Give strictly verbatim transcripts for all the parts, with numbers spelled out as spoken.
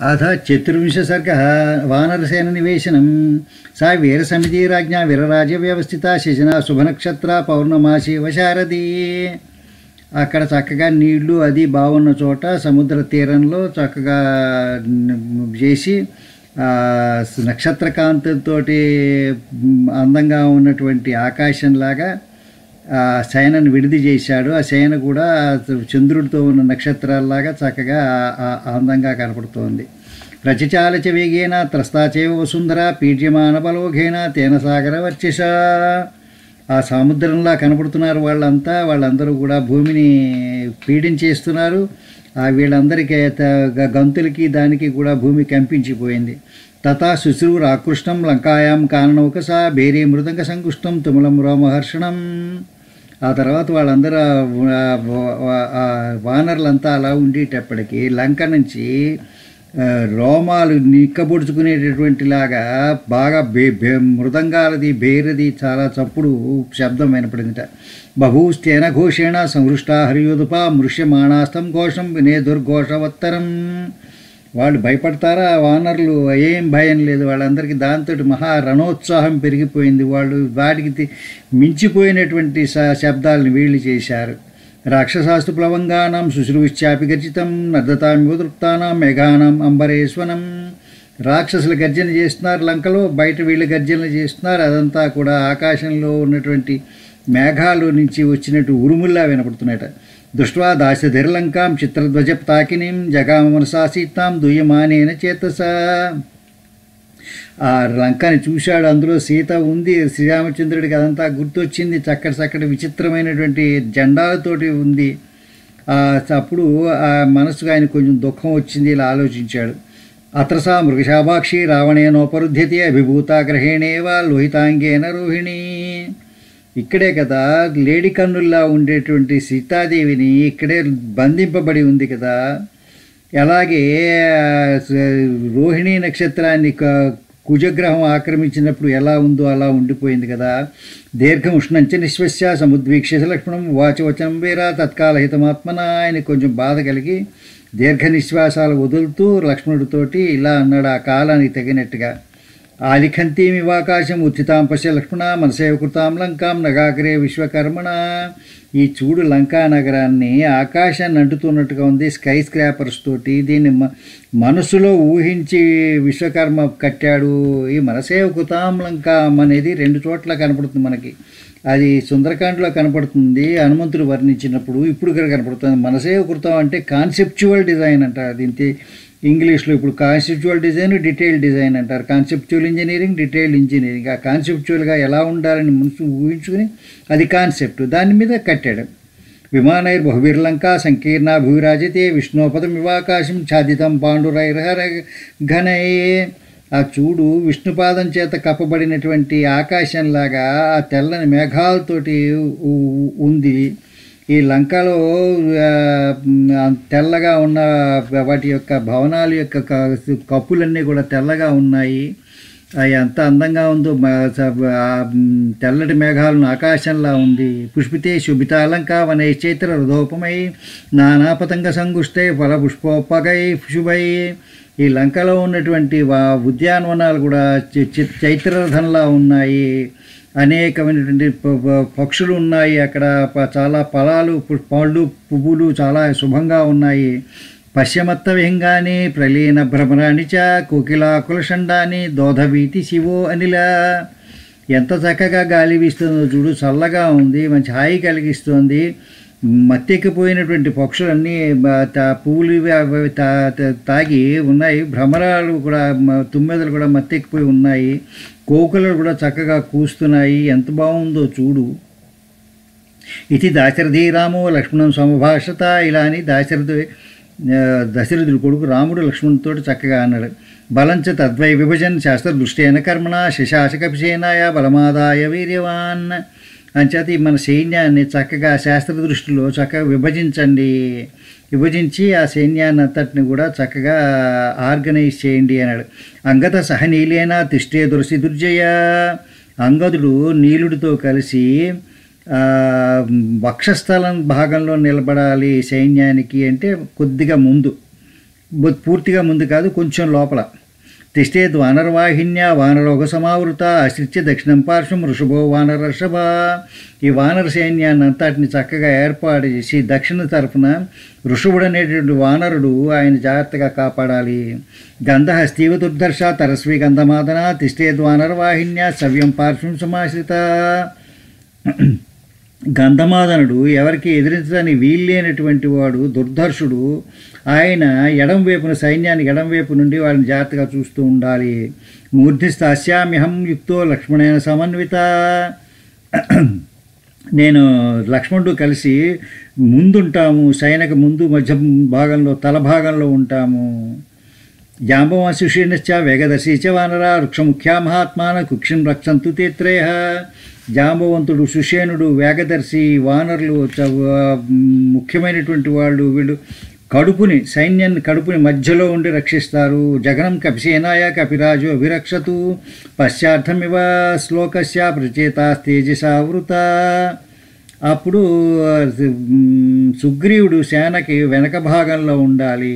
अथ चतुर्विंश सर्गः वानरसेननिवेशनं सा वीरसमितिराज्ञा वीरराज्यव्यवस्थिता శిశిన శుభనక్షత్ర పౌర్ణమాసి వశారది. అక్కడ చక్కగా నీళ్లు అది బాగున్న చోట సముద్ర తీరంలో చక్కగా చేసి నక్షత్రకాంతితో అందంగా ఉన్నటువంటి ఆకాశంలాగా శయనను విడిది చేశాడు. ఆ శయన కూడా చంద్రుడితో ఉన్న నక్షత్రాల్లాగా చక్కగా అందంగా కనపడుతోంది. రచచాలచ వేగేన త్రస్తాచేవ వసుంధర పీడ్యమాన బలోఘేన తేన సాగర వర్చస. ఆ సముద్రంలా కనపడుతున్నారు వాళ్ళంతా. వాళ్ళందరూ కూడా భూమిని పీడించేస్తున్నారు. ఆ వీళ్ళందరికీ గంతులకి దానికి కూడా భూమి కంపించిపోయింది. తథా శుశ్రూరాకృష్టం లంకాయాం కాననౌకస భేరీ మృదంగ సంకుష్టం తుములం రోమహర్షణం. ఆ తర్వాత వాళ్ళందరూ వానరులంతా అలా ఉండేటప్పటికీ లంక నుంచి రోమాలు నిక్కబొడుచుకునేటటువంటి లాగా బాగా బే బే మృదంగాలది బేరది చాలా చప్పుడు శబ్దం వినపడిందిట. బహూస్తేన ఘోషేణ సంహృష్టా హరియోదుప మృష్యమాణాస్తం ఘోషం వినే దుర్ఘోషవత్తరం. వాళ్ళు భయపడతారా? వానరులు ఏం భయం లేదు వాళ్ళందరికీ. దాంతో మహా రణోత్సాహం పెరిగిపోయింది. వాళ్ళు వాటికి మించిపోయినటువంటి శబ్దాలను వీళ్ళు చేశారు. రాక్షసాస్తు ప్లవంగానం శుశ్రూశ్చాపి గర్జితం నర్దతాం యువదృప్తానం మేఘానం అంబరేశ్వనం. రాక్షసులు గర్జన చేస్తున్నారు లంకలో, బయట వీళ్ళు గర్జనలు చేస్తున్నారు. అదంతా కూడా ఆకాశంలో ఉన్నటువంటి మేఘాలు నుంచి వచ్చినట్టు ఉరుముల్లా వినపడుతున్నాయట. దృష్ట్వా దాశధిర్లంకాం చిత్రధ్వజప్తాకినీం జగామ మనసా సీతాం దుయ్యమానేన చేతస. ఆ లంకని చూశాడు, అందులో సీత ఉంది. శ్రీరామచంద్రుడికి అదంతా గుర్తొచ్చింది. చక్కటి చక్కటి విచిత్రమైనటువంటి జెండాలతోటి ఉంది. అప్పుడు ఆ మనసుకు ఆయన కొంచెం దుఃఖం వచ్చింది. ఇలా ఆలోచించాడు. అత్రసా మృగశాభాక్షి రావణేనోపరుధ్యతే అభిభూతాగ్రహేణేవ లోహితాంగేన రోహిణి. ఇక్కడే కదా లేడి కన్నుల్లా ఉండేటువంటి సీతాదేవిని ఇక్కడే బంధింపబడి ఉంది కదా. అలాగే రోహిణీ నక్షత్రాన్ని కుజగ్రహం ఆక్రమించినప్పుడు ఎలా ఉందో అలా ఉండిపోయింది కదా. దీర్ఘం ఉష్ణంచ నిశ్వస్య సముద్వీక్ష లక్ష్మణం వాచవచనం వీరా తత్కాలహితమాత్మన. ఆయన కొంచెం బాధ కలిగి దీర్ఘ నిశ్వాసాలు వదులుతూ లక్ష్మణుడితోటి ఇలా అన్నాడు ఆ కాలానికి తగినట్టుగా. ఆలిఖంతీమివాకాశం ఉత్థితాం పశ్య లక్ష్మణ మనసేవ కృతాం లంకాం నగాగ్రే విశ్వకర్మణ. ఈ చూడు లంకా నగరాన్ని ఆకాశాన్ని అంటుతున్నట్టుగా ఉంది స్కై స్క్రాపర్స్ తోటి. దీన్ని మనసులో ఊహించి విశ్వకర్మ కట్టాడు. ఈ మనసేవ కృతాం లంకాం అనేది రెండు చోట్ల కనపడుతుంది మనకి. అది సుందరకాండలో కనపడుతుంది హనుమంతుడు వర్ణించినప్పుడు, ఇప్పుడు ఇక్కడ కనపడుతుంది. మనసేవ కృతం అంటే కాన్సెప్చువల్ డిజైన్ అంటారు దీనికి ఇంగ్లీష్లో. ఇప్పుడు కాన్సెప్చువల్ డిజైన్ డీటెయిల్ డిజైన్ అంటారు. Conceptual engineering detailed engineering. ఆ కాన్సెప్చువల్గా ఎలా ఉండాలని మనసు ఊహించుకుని అది కాన్సెప్ట్ దాని మీద కట్టాడు. విమానైర్ బహువీర్లంక సంకీర్ణ భూరాజతే విష్ణుపదం వివాకాశం ఛాదితం పాండురైర్హర ఘనై. ఆ చూడు విష్ణుపాదం చేత కప్పబడినటువంటి ఆకాశంలాగా ఆ తెల్లని మేఘాలతోటి ఉంది. ఈ లంకలో తెల్లగా ఉన్న వాటి యొక్క భవనాల యొక్క కప్పులన్నీ కూడా తెల్లగా ఉన్నాయి. అవి ఎంత అందంగా ఉందో. తెల్లటి మేఘాలను ఆకాశంలా ఉంది. పుష్పితే శుభితాలంక వనై చైత్ర హృదోపమై నానాపతంగ సంగుష్టై ఫల పుష్పోపగై శుభై. ఈ లంకలో ఉన్నటువంటి ఉద్యానవనాలు కూడా చైత్రరథంలా ఉన్నాయి. అనేకమైనటువంటి పక్షులు ఉన్నాయి అక్కడ. చాలా ఫలాలు పళ్ళు పువ్వులు చాలా శుభంగా ఉన్నాయి. పశ్యమత్త విహంగాని ప్రలీన భ్రమరాణి చ కోకిలాకులషండాని దోధవీతి శివో అనిల. ఎంత చక్కగా గాలి వీస్తుందో చూడు, చల్లగా ఉంది, మంచి హాయి కలిగిస్తోంది. మత్తెక్కిపోయినటువంటి పక్షులన్నీ పువ్వులు తాగి ఉన్నాయి. భ్రమరాలు కూడా తుమ్మెదలు కూడా మత్తెక్కిపోయి ఉన్నాయి. కోకులలు కూడా చక్కగా కూస్తున్నాయి. ఎంత బాగుందో చూడు. ఇది దాశరథి రామో లక్ష్మణం సమభాషత. ఇలా అని దాశరథి దశరథుడు కొడుకు రాముడు లక్ష్మణుడితో చక్కగా అన్నాడు. బలంచ తద్వై విభజన్ శాస్త్ర దృష్టేన కర్మణ శశాసకపిసేనాయ బలమాదాయ వీర్యవాన్. అంచేత మన సైన్యాన్ని చక్కగా శాస్త్ర దృష్టిలో చక్కగా విభజించండి. విభజించి ఆ సైన్యాన్ని అంతటిని కూడా చక్కగా ఆర్గనైజ్ చేయండి అన్నాడు. అంగత సహనీలేన తిష్టే దుర్సి దుర్జయ. అంగదుడు నీలుడితో కలిసి వక్షస్థలం భాగంలో నిలబడాలి సైన్యానికి అంటే కొద్దిగా ముందు పూర్తిగా ముందు కాదు, కొంచెం లోపల. తిష్టేద్ వానరవాహిన్యా వానరోగ సమావృత ఆశ్రిత్య దక్షిణం పార్శ్వం వృషభో వానరషభ. ఈ వానర సైన్యాన్ని అంతటిని చక్కగా ఏర్పాటు చేసి దక్షిణ తరఫున వృషభుడు అనేటువంటి వానరుడు ఆయన జాగ్రత్తగా కాపాడాలి. గంధహస్తీవ దుర్దర్శ తరస్వి గంధమాదన తిష్టేద్ వానరవాహిన్యా సవ్యం పార్శ్వం సమాశ్రిత. గంధమాదనుడు ఎవరికి ఎదిరించడానికి వీల్లేనటువంటి వాడు, దుర్ధర్షుడు. ఆయన ఎడం వైపున సైన్యానికి ఎడం వైపు నుండి వాళ్ళని జాగ్రత్తగా చూస్తూ ఉండాలి. మూర్ధిస్తాస్యామ్యహం యుక్తో లక్ష్మణేన సమన్విత. నేను లక్ష్మణుడు కలిసి ముందుంటాము, సైనిక ముందు మధ్య భాగంలో తల భాగంలో ఉంటాము. జాంబవంశుషీణశ్చ వేగదర్శీ చ వానర వృక్షముఖ్యా మహాత్మాన కుక్షిం రక్షంతు తే త్రయః. జాంబవంతుడు, సుషేనుడు, వేగదర్శి, వానరులు ముఖ్యమైనటువంటి వాళ్ళు. వీళ్ళు కడుపుని సైన్యాన్ని కడుపుని మధ్యలో ఉండి రక్షిస్తారు. జగనం కపిసేనాయ కపిరాజు అభిరక్షతు పశ్చార్థమివ శ్లోకస్య ప్రచేతాస్తేజసావృత. అప్పుడు సుగ్రీవుడు సేనకి వెనక భాగంలో ఉండాలి.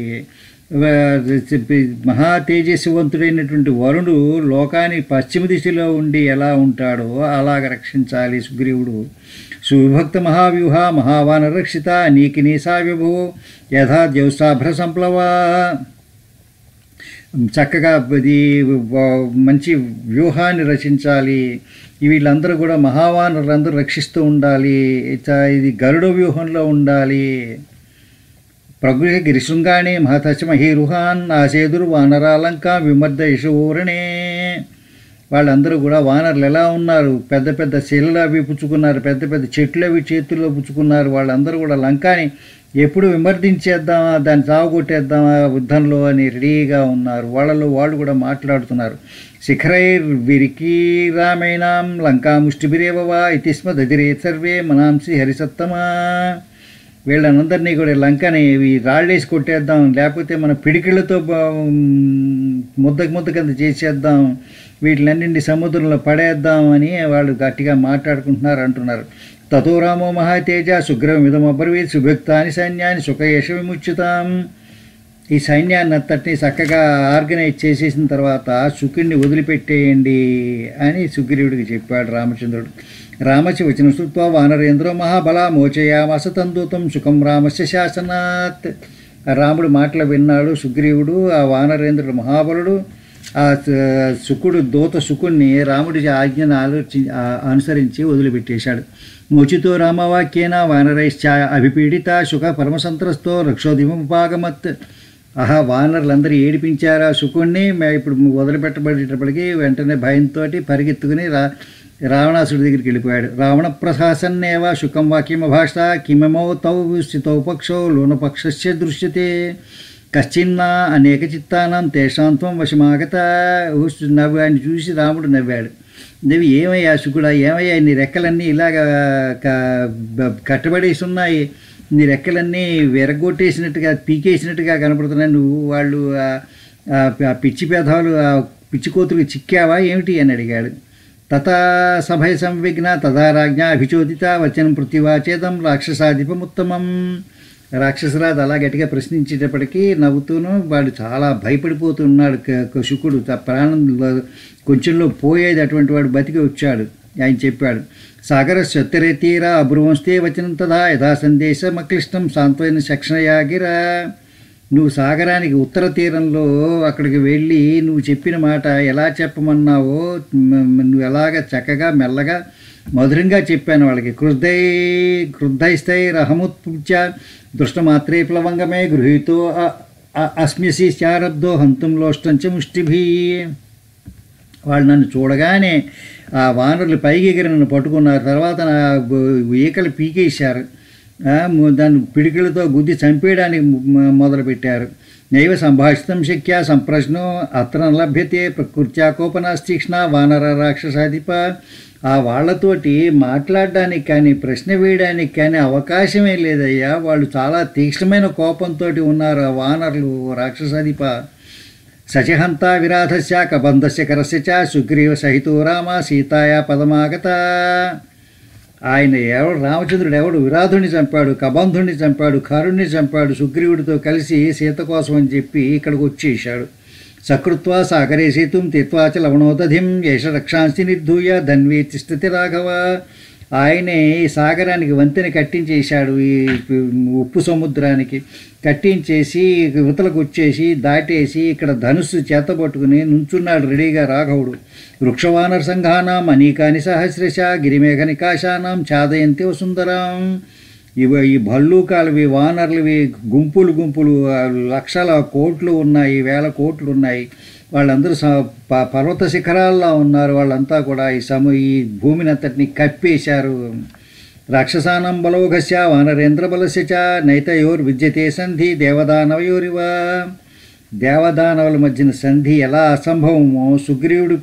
మహా తేజస్వంతుడైనటువంటి వరుణుడు లోకాన్ని పశ్చిమ దిశలో ఉండి ఎలా ఉంటాడో అలాగ రక్షించాలి సుగ్రీవుడు. సువిభక్త మహావ్యూహ మహావాన రక్షిత నీకి నీసా విభో యథా ద్యౌసాభ్ర సంప్లవ. చక్కగా ఇది మంచి వ్యూహాన్ని రచించాలి. వీళ్ళందరూ కూడా మహావానరులందరూ రక్షిస్తూ ఉండాలి. ఇది గరుడ వ్యూహంలో ఉండాలి. ప్రగృహ గిరిశృంగాణి మహతచ మహీరుహాన్ ఆసేదురు వానరాలంక విమర్దయశూరణే. వాళ్ళందరూ కూడా వానరులు ఎలా ఉన్నారు, పెద్ద పెద్ద శిలలు అవి పుచ్చుకున్నారు, పెద్ద పెద్ద చెట్లు అవి చేతుల్లో పుచ్చుకున్నారు. వాళ్ళందరూ కూడా లంకాని ఎప్పుడు విమర్దించేద్దామా, దాన్ని చావుకొట్టేద్దామా యుద్ధంలో అని రెడీగా ఉన్నారు. వాళ్ళలో వాళ్ళు కూడా మాట్లాడుతున్నారు. శిఖరైర్ విరికి రామేణాం లంకా ముష్టిభిరేవవా ఇతిస్మ దదిరే సర్వే మనాంసి హరిసత్తమా. వీళ్ళనందరినీ కూడా లంకని రాళ్ళేసి కొట్టేద్దాం, లేకపోతే మన పిడికిళ్ళతో ముద్దకు ముద్ద కింద చేసేద్దాం, వీటిలన్నింటి సముద్రంలో పడేద్దాం అని వాళ్ళు గట్టిగా మాట్లాడుకుంటున్నారు అంటున్నారు. తతో రామో మహాతేజ సుగ్రీవమిదం అబ్రవీత్ సుభక్తాని సైన్యాన్ని సుఖయేష విముచ్యుతాం. ఈ సైన్యాన్ని అంతటినీ చక్కగా ఆర్గనైజ్ చేసేసిన తర్వాత శుకుడిని వదిలిపెట్టేయండి అని సుగ్రీవుడికి చెప్పాడు రామచంద్రుడు. రామచ వచన శ్రుత్వా వానరేంద్రో మహాబల మోచయామాస తందూతం సుఖం రామస్య శాసనాత్. రాముడు మాటలు విన్నాడు సుగ్రీవుడు. ఆ వానరేంద్రుడు మహాబలుడు. ఆ శుకుడు దూత శుకుణ్ణి రాముడి ఆజ్ఞను ఆలోచి అనుసరించి వదిలిపెట్టేశాడు. మోచితో రామవాక్యేన వానరైశ్చ అభిపీడిత శుక పరమసంత్రస్తో రక్షోదిముపాగమత్. ఆహా, వానరులందరూ ఏడిపించారా శుకుణ్ణి. ఇప్పుడు వదిలిపెట్టబడేటప్పటికీ వెంటనే భయంతో పరిగెత్తుకుని రా రావణాసుడి దగ్గరికి వెళ్ళిపోయాడు. రావణ ప్రశాసన్నేవ శుకం వాక్యమభాష కిమమౌ తౌ స్థితౌ పక్షో లోనపక్షస్య దృశ్యతే కశ్చిన్నా అనేక చిత్తానం తేషాంత్వం వశమాగత. నవ్వు ఆయన చూసి రాముడు నవ్వాడు. నవ్వి ఏమయ్యా శుకుడా, ఏమయ్యా నీ రెక్కలన్నీ ఇలాగా కట్టబడేసి ఉన్నాయి, నీ రెక్కలన్నీ విరగొట్టేసినట్టుగా పీకేసినట్టుగా కనపడుతున్నాయి, నువ్వు వాళ్ళు ఆ పిచ్చి పేదాలు ఆ పిచ్చి కోతులకు చిక్కావా ఏమిటి అని అడిగాడు. తథా సభయ సంవిఘ్న తథా రాజ్ఞ అభిచోదిత వచనం పృథ్వీవాచేదం రాక్షసాధిపముత్తమం. రాక్షసరాజు అలా గట్టిగా ప్రశ్నించేటప్పటికీ నవ్వుతూను వాడు చాలా భయపడిపోతున్నాడు. శుకుడు ప్రాణం కొంచెంలో పోయేది, అటువంటి వాడు బతికి వచ్చాడు. ఆయన చెప్పాడు. సాగర సత్యరే తీరా అబ్రువంస్తే వచనం తదా యథా సందేశం అక్లిష్టం సాంత్వైన శక్షణయాగిరా. నువ్వు సాగరానికి ఉత్తర తీరంలో అక్కడికి వెళ్ళి నువ్వు చెప్పిన మాట ఎలా చెప్పమన్నావో నువ్వు ఎలాగ చక్కగా మెల్లగా మధురంగా చెప్పాను వాళ్ళకి. క్రుద్ధై క్రుద్ధైస్తై రహముత్పుత్య దృష్టమాత్రే ప్లవంగమే గృహీతో అస్మ్యసి చారబ్దో హంతం లోష్టంచ ముష్టిభీ. వాళ్ళు నన్ను చూడగానే ఆ వానరులు పైకి ఎగిరి నన్ను పట్టుకున్నారు. తర్వాత నా ఈకలు పీకేశారు, దాన్ని పిడికిలతో గుద్ది చంపేయడానికి మొదలుపెట్టారు. నైవ సంభాషితం శక్య సంప్రశ్నో అత్ర లభ్యతే ప్రకృత్యా కోపనాస్తీక్ష్ణ వానర రాక్షసాధిప. ఆ వాళ్లతోటి మాట్లాడడానికి కానీ ప్రశ్న వేయడానికి కానీ అవకాశమే లేదయ్యా. వాళ్ళు చాలా తీక్ష్ణమైన కోపంతో ఉన్నారు ఆ వానరులు రాక్షసాధిప. సచహంతా విరాధస్య కబంధస్య కరస్య చ సుగ్రీవ సహితో రామ సీతాయా పదమాగత. ఆయన ఎవడు రామచంద్రుడు ఎవడు విరాధుడిని చంపాడు, కబంధుడిని చంపాడు, కరుణ్ణి చంపాడు, సుగ్రీవుడితో కలిసి సీత కోసం అని చెప్పి ఇక్కడికి వచ్చేసాడు. సకృత్వా సాగరే సేతుం తీత్వాచ లవణోదధిం ఏష రక్షాంసి నిర్ధూయ ధన్వీ తిష్టతి రాఘవ. ఆయనే ఈ సాగరానికి వంతెన కట్టించేశాడు, ఈ ఉప్పు సముద్రానికి కట్టించేసి యువతలకు వచ్చేసి దాటేసి ఇక్కడ ధనుస్సు చేతపట్టుకుని నుంచున్నాడు రెడీగా రాఘవుడు. వృక్షవానర సంఘానాం అనేకాని సహస్రశ గిరిమేఘ నికాశానాం ఛాదయంతి సుందరం. ఇవి ఈ భల్లూకాలవి వానర్లవి గుంపులు గుంపులు లక్షల కోట్లు ఉన్నాయి, వేల కోట్లు ఉన్నాయి. వాళ్ళందరూ పర్వత శిఖరాల్లో ఉన్నారు. వాళ్ళంతా కూడా ఈ సము ఈ భూమిని అంతటిని కప్పేశారు. రాక్షసానం బలోఘస్య వానరేంద్ర బలస్య చ నైతయోర్ విద్యతే సంధి దేవదానవయోరివ. దేవదానవుల మధ్యన సంధి ఎలా అసంభవమో సుగ్రీవుడు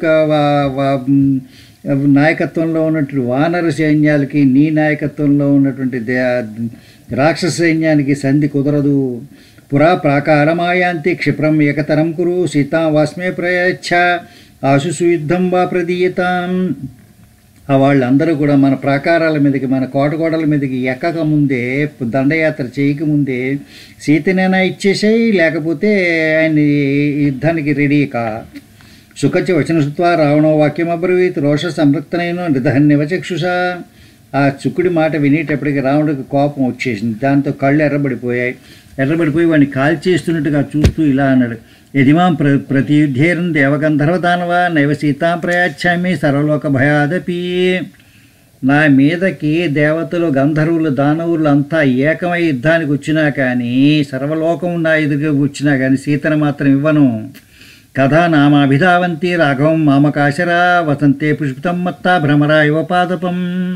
నాయకత్వంలో ఉన్నటువంటి వానర సైన్యాలకి నీ నాయకత్వంలో ఉన్నటువంటి దే రాక్షస సైన్యానికి సంధి కుదరదు. పురా ప్రాకారమాయాంతి క్షిప్రం ఏకతరం కురు సీతాం వాస్మే ప్రయచ్ఛ ఆశుసు యుద్ధం వా ప్రదీయతాం. వాళ్ళందరూ కూడా మన ప్రాకారాల మీదకి మన కోటగోడల మీదకి ఎక్కక ముందే దండయాత్ర చేయకముందే సీతనైనా ఇచ్చేసాయి, లేకపోతే ఆయన యుద్ధానికి రెడీ కా. సుఖచ వచనసుత్వా రావణో వాక్యం అబ్రవీత్ రోష సంరక్తనైన నిధన్యవ చక్షుష. ఆ చుక్కుడి మాట వినేటప్పటికి రావణుడికి కోపం వచ్చేసింది. దాంతో కళ్ళు ఎర్రబడిపోయాయి. ఎర్రబడిపోయి వాడిని కాల్చేస్తున్నట్టుగా చూస్తూ ఇలా అన్నాడు, యదిమాం ప్ర ప్రతియుద్ధేరం దేవగంధర్వ దానవ నైవ సీతాం ప్రయాచ్చామి సర్వలోక భయాదపి. నా మీదకి దేవతలు గంధర్వులు దానవులు అంతా ఏకమై యుద్ధానికి వచ్చినా కానీ, సర్వలోకం నా ఎదురుగా వచ్చినా కానీ సీతను మాత్రం ఇవ్వను. కథా నామాభిధావంతి రాఘవం మామకాశరా వసంతే పుష్పితం మత్తా భ్రమరా యువపాదపం.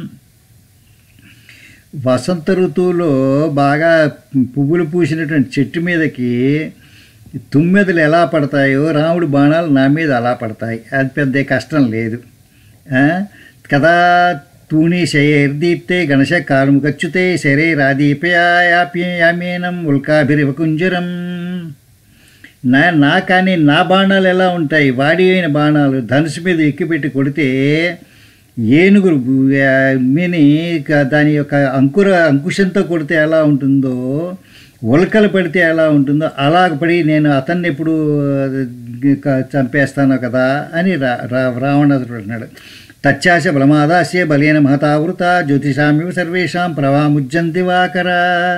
వసంత ఋతువులో బాగా పువ్వులు పూసినటువంటి చెట్టు మీదకి తుమ్మెదలు ఎలా పడతాయో రాముడు బాణాలు నా మీద అలా పడతాయి. అది పెద్ద కష్టం లేదు కదా. తూణి శైర్దీప్తే గణశ కారుముఖచ్యుతే శరైరాదీపయాప్యయామేనం ఉల్కాభిరివకుంజరం. నా నా కానీ నా బాణాలు ఎలా ఉంటాయి, వాడి అయిన బాణాలు ధనుసు మీద ఎక్కిపెట్టి కొడితే ఏనుగురు మిని దాని యొక్క అంకుర అంకుశంతో కొడితే ఎలా ఉంటుందో, ఉల్కలు పడితే ఎలా ఉంటుందో అలా పడి నేను అతన్ని ఎప్పుడు చంపేస్తాను కదా అని రా రావణాసురుడు అన్నాడు. తచ్చాశ బలమాదాస్య బలేన మహతావృత జ్యోతిషామివ సర్వేషాం ప్రవాముజ్జంతి వాకర.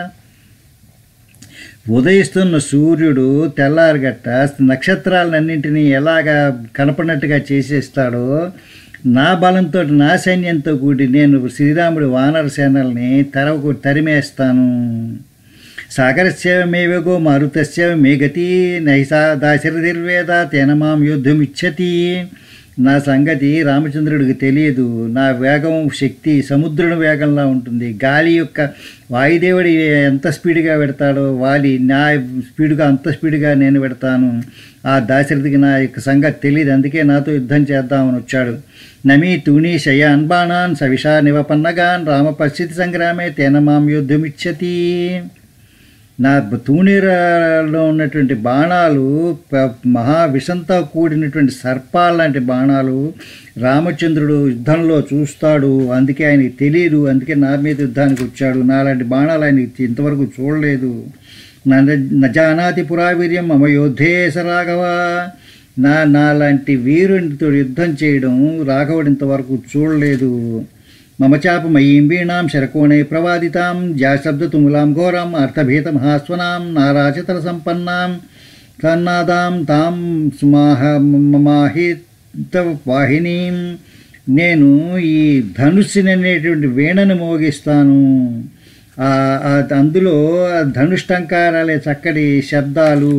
ఉదయిస్తున్న సూర్యుడు తెల్లారగట్ట నక్షత్రాలన్నింటినీ ఎలాగా కనపడినట్టుగా చేసేస్తాడో, నా బలంతో నా సైన్యంతో కూడి నేను శ్రీరాముడి వానర సేనల్ని తరవకు తరిమేస్తాను. సాగరస్య మే వేగో మారుతస్య మే గతి నైసా దాశరథిర్వేద తేన మాం యుద్ధమిచ్చతి. నా సంగతి రామచంద్రుడికి తెలియదు. నా వేగం శక్తి సముద్రుని వేగంలా ఉంటుంది. గాలి యొక్క వాయుదేవుడి ఎంత స్పీడ్గా పెడతాడో వాలి నా స్పీడ్గా అంత స్పీడ్గా నేను పెడతాను. ఆ దాశరథికి నా యొక్క సంగతి తెలియదు, అందుకే నాతో యుద్ధం చేద్దామని వచ్చాడు. నమీ తూణీ శయాన్ బాణాన్ సవిషా నివపన్నగాన్ రామ పరిస్థితి సంగ్రామే తేన మాం యుద్ధమిచ్చతి. నా తూణీరలో ఉన్నటువంటి బాణాలు మహావిషంతో కూడినటువంటి సర్పాల లాంటి బాణాలు రామచంద్రుడు యుద్ధంలో చూస్తాడు, అందుకే ఆయనకి తెలియదు, అందుకే నా మీద యుద్ధానికి వచ్చాడు. నాలాంటి బాణాలు ఆయనకి ఇంతవరకు చూడలేదు. నజానాతి పురావీర్యం మమ యోద్ధే సరాఘవ. నా నాలాంటి వీరునితో యుద్ధం చేయడం రాఘవుడు ఇంతవరకు చూడలేదు. మమ చాపమయీం వీణాం శరకోణే ప్రవాదితాం జాశబ్దతుములాం ఘోరాం అర్థభీత మహాస్వనాం నారాచతర సంపన్నాం కన్నాదాం తాం సుమాహ మమాహిత వాహినీం. నేను ఈ ధనుస్సుని అనేటువంటి వీణను మోగిస్తాను. అందులో ధనుష్టంకారాలే చక్కటి శబ్దాలు,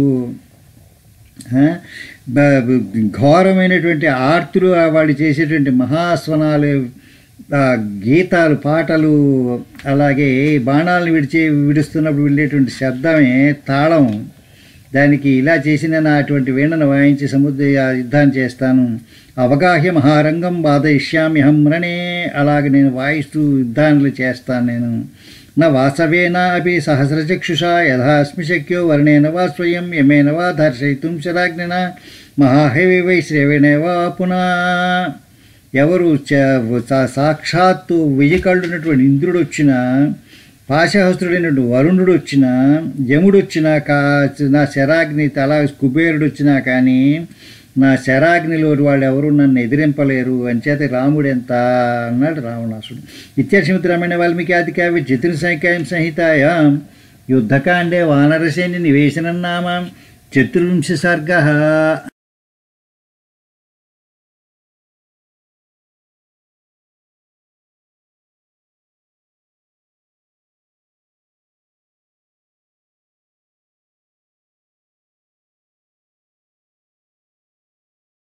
ఘోరమైనటువంటి ఆర్తులు, వాళ్ళు చేసేటువంటి మహాస్వనాలు, గీతాలు, పాటలు, అలాగే బాణాలను విడిచే విడుస్తున్నప్పుడు వెళ్ళేటువంటి శబ్దమే తాళం. దానికి ఇలా చేసిన నా అటువంటి వీణను వాయించి సముద్ర యుద్ధాన్ని చేస్తాను. అవగాహ్య మహారంగం బాధయిష్యామ్యహం రణే. అలాగే నేను వాయిస్తూ యుద్ధాలు చేస్తాను. నేను నా వాసవేన అపి సహస్రచక్షుషా యథాస్మి శక్యో వర్ణేన వా స్వయం యమేన వా దర్శయితుం శరాగ్నిన మహాహేవి వై శ్రేవేణ వా పునా. ఎవరు చ- సా- సాక్షాత్తు వెయ్యి కళ్ళున్నటువంటి ఇంద్రుడు వచ్చినా, పాశహస్తుడైనటువంటి వరుణుడు వచ్చినా, యముడు వచ్చినా, కా నా శరాగ్ని తల కుబేరుడు వచ్చినా కానీ నా శరాగ్నిలో వాళ్ళు ఎవరు నన్ను ఎదిరింపలేరు అంచేత రాముడు ఎంత అన్నాడు రావణాసుడు. ఇత్యర్షమితి రమణ వాల్మీకి ఆది కావ్య చతుర్ సంఖ్యాయం సంహితాయాం యుద్ధకాండే వానరసేని నివేశనం నామ చతుర్వింశ సర్గ.